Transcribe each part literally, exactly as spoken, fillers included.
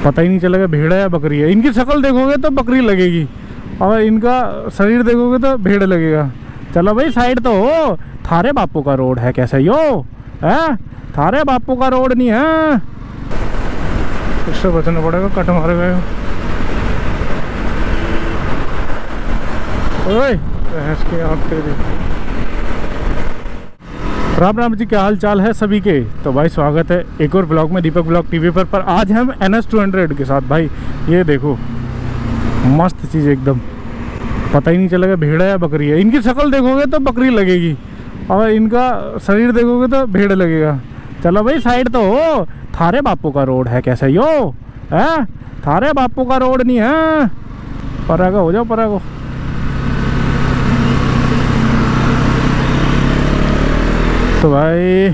पता ही नहीं चलेगा भेड़ है या बकरी है। इनकी शक्ल देखोगे तो बकरी लगेगी और इनका शरीर देखोगे तो भेड़ लगेगा। चलो भाई साइड तो हो, थारे बापू का रोड है कैसे यो है, थारे बापू का रोड नहीं है। इससे बचना पड़ेगा, कट मारे गए। ओए भैंस की आँख तेरी। राम राम जी, क्या हाल चाल है सभी के। तो भाई स्वागत है एक और ब्लॉग में दीपक ब्लॉग टीवी पर पर आज हम एन एस टू हंड्रेड के साथ। भाई ये देखो मस्त चीज़ एकदम, पता ही नहीं चलेगा भेड़ है या बकरी है। इनकी शक्ल देखोगे तो बकरी लगेगी और इनका शरीर देखोगे तो भेड़ लगेगा। चलो भाई साइड तो हो, थारे बापू का रोड है कैसे यो है, थारे बापू का रोड नहीं है। परागा हो जाओ परागो। तो भाई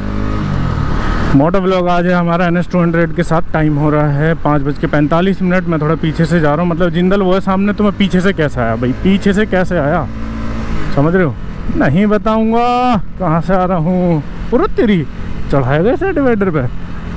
मोटो व्लॉग आज है हमारा एन एस टू हंड्रेड के साथ। टाइम हो रहा है पाँच बज के पैंतालीस मिनट। मैं थोड़ा पीछे से जा रहा हूँ, मतलब जिंदल वो है सामने, तो मैं पीछे से कैसे आया भाई, पीछे से कैसे आया समझ रहे हो। नहीं बताऊंगा कहाँ से आ रहा हूँ। पूरा तेरी चढ़ाएगा इसे डिवाइडर पे।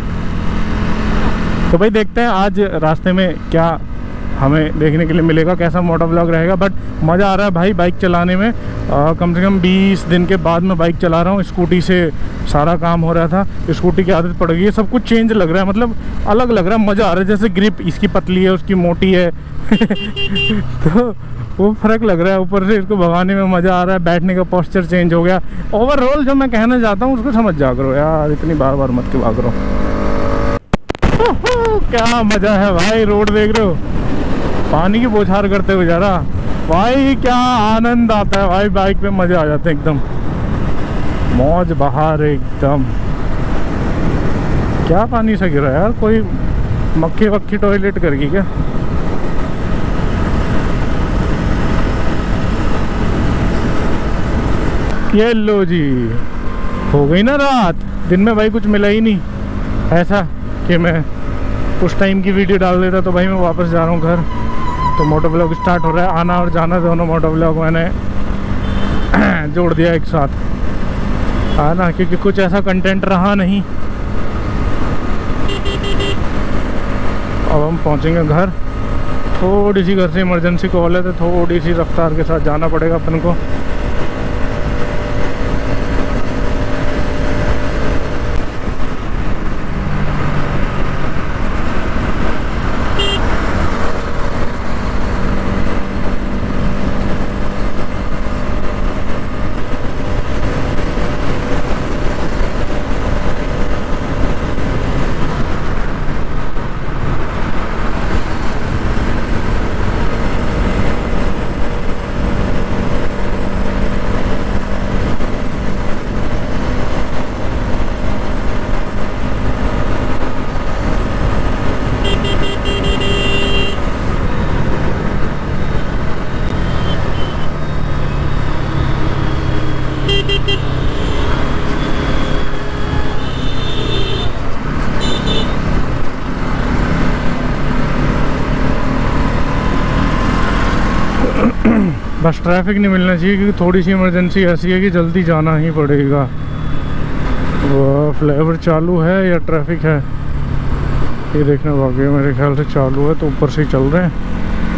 तो भाई देखते हैं आज रास्ते में क्या हमें देखने के लिए मिलेगा, कैसा मोटो व्लॉग रहेगा। बट मज़ा आ रहा है भाई बाइक चलाने में। आ, कम से कम बीस दिन के बाद मैं बाइक चला रहा हूँ। स्कूटी से सारा काम हो रहा था, स्कूटी की आदत पड़ गई है, सब कुछ चेंज लग रहा है, मतलब अलग लग रहा है। मज़ा आ रहा है, जैसे ग्रिप इसकी पतली है उसकी मोटी है तो वो फ़र्क लग रहा है। ऊपर से इसको भगाने में मज़ा आ रहा है, बैठने का पोस्चर चेंज हो गया। ओवरऑल जो मैं कहना चाहता हूँ उसको समझ जा करो यार, इतनी बार बार मत के भाग रहा हूँ। क्या मज़ा है भाई, रोड देख रहे हो, पानी की बौछार करते हुए जा रहा भाई, क्या आनंद आता है भाई, बाइक पे मजे आ जाते हैं एकदम, मौज बहार एकदम। क्या पानी से गिरा यार, कोई मक्खी वक्खी टॉयलेट कर गई क्या। ये लो जी, हो गई ना रात। दिन में भाई कुछ मिला ही नहीं ऐसा कि मैं उस टाइम की वीडियो डाल देता। तो भाई मैं वापस जा रहा हूँ घर। तो मोटो व्लॉग स्टार्ट हो रहा है, आना और जाना दोनों मोटो व्लॉग मैंने जोड़ दिया एक साथ, है ना, क्योंकि कुछ ऐसा कंटेंट रहा नहीं। अब हम पहुंचेंगे घर। थोड़ी सी घर से इमरजेंसी कॉल है तो थोड़ी सी रफ्तार के साथ जाना पड़ेगा अपन को। बस ट्रैफिक नहीं मिलना चाहिए, क्योंकि थोड़ी सी इमरजेंसी ऐसी है कि जल्दी जाना ही पड़ेगा। वो फ्लाईओवर चालू है या ट्रैफिक है ये देखना बाकी है। मेरे ख्याल से चालू है, तो ऊपर से ही चल रहे हैं।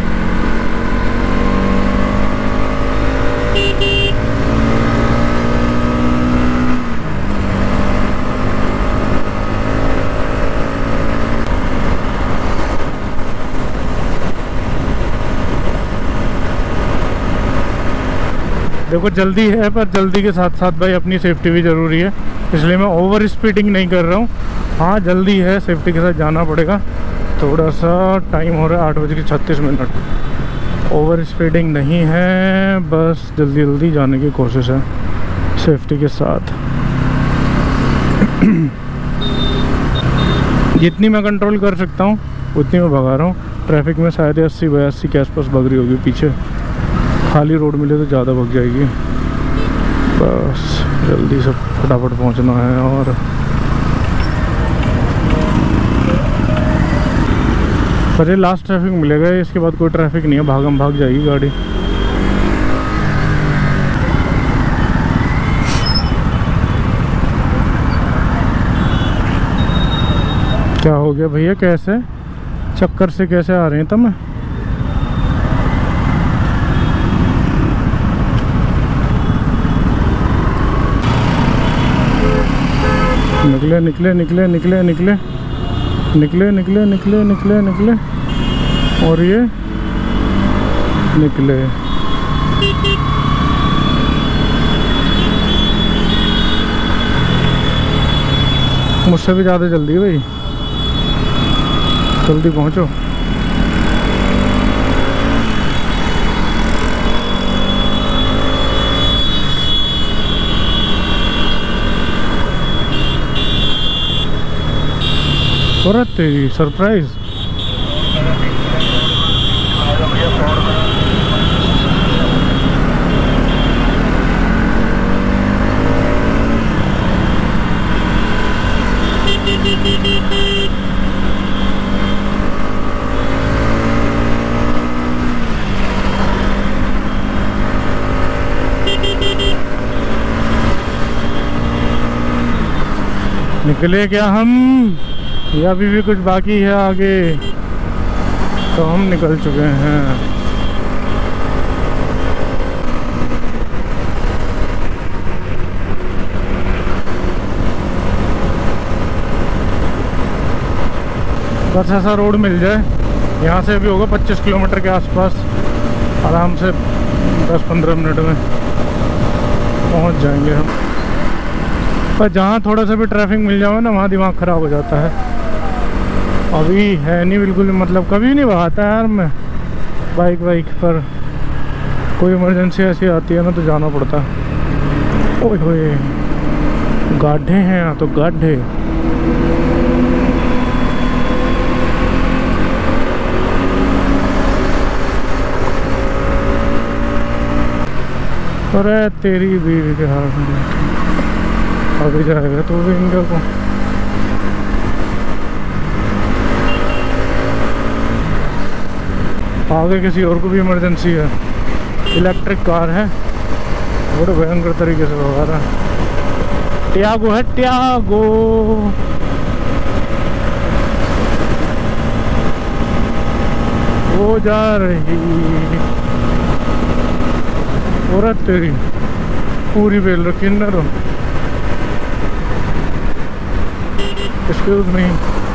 देखो जल्दी है, पर जल्दी के साथ साथ भाई अपनी सेफ्टी भी ज़रूरी है, इसलिए मैं ओवर स्पीडिंग नहीं कर रहा हूँ। हाँ जल्दी है, सेफ्टी के साथ जाना पड़ेगा। थोड़ा सा टाइम हो रहा है आठ बज के छत्तीस मिनट। ओवर स्पीडिंग नहीं है, बस जल्दी जल्दी जाने की कोशिश है सेफ्टी के साथ। जितनी मैं कंट्रोल कर सकता हूँ उतनी मैं भगा रहा हूँ। ट्रैफिक में शायद अस्सी बयासी के आसपास भग रही होगी पीछे। खाली रोड मिले तो ज़्यादा भग जाएगी। बस जल्दी से फटाफट पहुंचना है। और पर ये लास्ट ट्रैफिक मिलेगा, इसके बाद कोई ट्रैफिक नहीं है, भागम भाग जाएगी गाड़ी। क्या हो गया भैया, कैसे चक्कर से कैसे आ रहे हैं तुम? निकले निकले निकले निकले निकले निकले निकले निकले निकले निकले और ये निकले। मुझसे भी ज़्यादा जल्दी है भाई, जल्दी पहुँचो। और तेरी सरप्राइज। निकले क्या हम, या अभी भी कुछ बाकी है आगे? तो हम निकल चुके हैं। बस ऐसा रोड मिल जाए, यहाँ से भी होगा पच्चीस किलोमीटर के आसपास, आराम से दस पंद्रह मिनट में पहुँच जाएंगे हम। पर जहाँ थोड़ा सा भी ट्रैफिक मिल जाए ना, वहाँ दिमाग ख़राब हो जाता है। अभी है नहीं बिल्कुल, मतलब कभी नहीं भगाता यार मैं बाइक वाइक पर। कोई इमरजेंसी ऐसी आती है ना तो जाना पड़ता है। ओए होए, गड्ढे हैं यहाँ तो, गड्ढे। अरे तेरी बीवी के हाथ में अभी जाएगा तो भी इंडिया को। आगे किसी और को भी इमरजेंसी है। इलेक्ट्रिक कार है, बड़े भयंकर तरीके से भगा रहा है। ट्यागो है, ट्यागो। वो जा रही औरत तेरी पूरी बेल रखी न तो। एक्सक्यूज मी,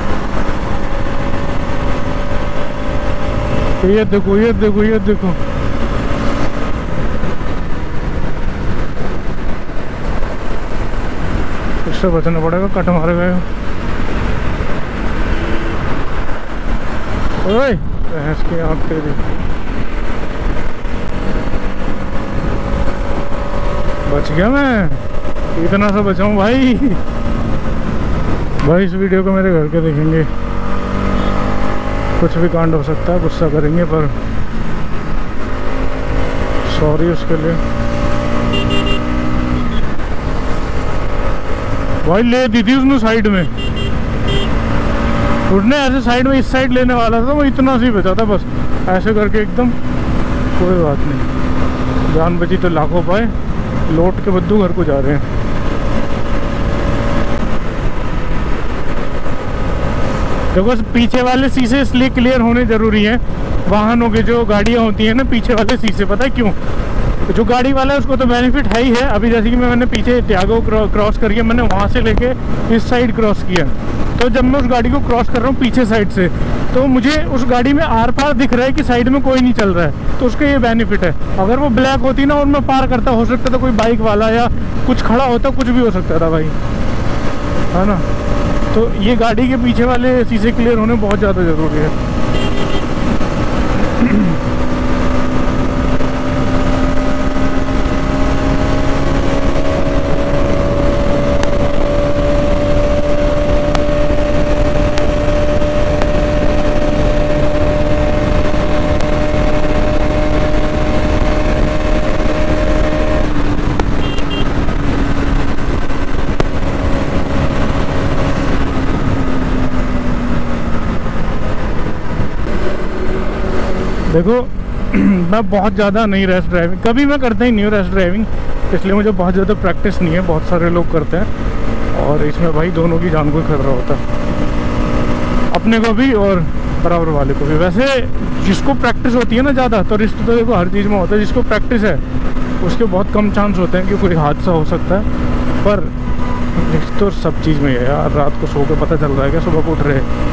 ये देखो ये देखो ये देखो। इससे बचना पड़ेगा, कट मारे गए। ओए भैंस की आँख तेरी। बच गया मैं, इतना सा बचाऊं भाई। भाई इस वीडियो को मेरे घर के देखेंगे, कुछ भी कांड हो सकता है, गुस्सा करेंगे, पर सॉरी उसके लिए। भाई ले दी थी उसने साइड में, उसने ऐसे साइड में इस साइड लेने वाला था, वो इतना सी बचा था बस, ऐसे करके एकदम। कोई बात नहीं, जान बची तो लाखों पाए। लौट के बद्दू घर को जा रहे हैं। देखो पीछे वाले शीशे इसलिए क्लियर होने जरूरी है वाहनों के, जो गाड़ियाँ होती हैं ना, पीछे वाले शीशे। पता है क्यों? जो गाड़ी वाला है उसको तो बेनिफिट है ही है। अभी जैसे कि मैं मैंने पीछे ट्यागो क्रॉस करके मैंने वहाँ से लेके इस साइड क्रॉस किया, तो जब मैं उस गाड़ी को क्रॉस कर रहा हूँ पीछे साइड से, तो मुझे उस गाड़ी में आर पार दिख रहा है कि साइड में कोई नहीं चल रहा है, तो उसका ये बेनिफिट है। अगर वो ब्लैक होती ना और मैं पार करता, हो सकता था कोई बाइक वाला या कुछ खड़ा होता, कुछ भी हो सकता था भाई, है ना। तो ये गाड़ी के पीछे वाले शीशे क्लियर होने बहुत ज़्यादा ज़रूरी है। देखो मैं बहुत ज़्यादा नहीं रैश ड्राइविंग, कभी मैं करता ही नहीं हूँ रैश ड्राइविंग, इसलिए मुझे बहुत ज़्यादा प्रैक्टिस नहीं है। बहुत सारे लोग करते हैं और इसमें भाई दोनों की जान को खतरा होता है, अपने को भी और बराबर वाले को भी। वैसे जिसको प्रैक्टिस होती है ना ज़्यादा, तो रिस्क तो देखो हर चीज़ में होता है, जिसको प्रैक्टिस है उसके बहुत कम चांस होते हैं कि कोई हादसा हो सकता है, पर रिस्क तो सब चीज़ में है यार। रात को सो के पता चल रहा है क्या सुबह को उठ रहे।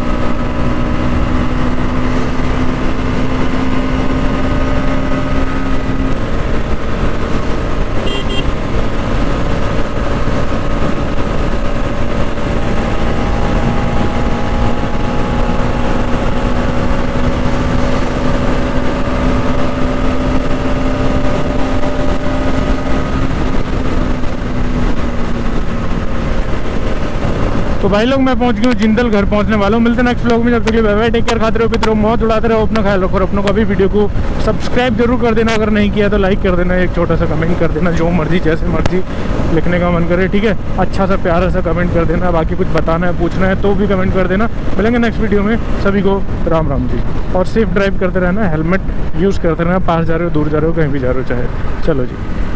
तो भाई लोग मैं पहुंच गया हूँ जिंदल, घर पहुंचने वाला हूँ। मिलते हैं नेक्स्ट व्लॉग में, जब तक के लिए बाय बाय, टेक केयर, खाते रहो पीते रहो, मौत उड़ाते रहो, अपना ख्याल रखो और अपनों का भी। वीडियो को सब्सक्राइब जरूर कर देना, अगर नहीं किया तो लाइक कर देना, एक छोटा सा कमेंट कर देना, जो मर्जी जैसे मर्जी लिखने का मन करे, ठीक है। अच्छा सा प्यारा सा कमेंट कर देना, बाकी कुछ बताना है पूछना है तो भी कमेंट कर देना। मिलेंगे नेक्स्ट वीडियो में, सभी को राम राम जी। और सेफ ड्राइव करते रहना, हेलमेट यूज़ करते रहना, पास जा रहे हो, दूर जा रहे हो, कहीं भी जा रहे हो चाहे। चलो जी।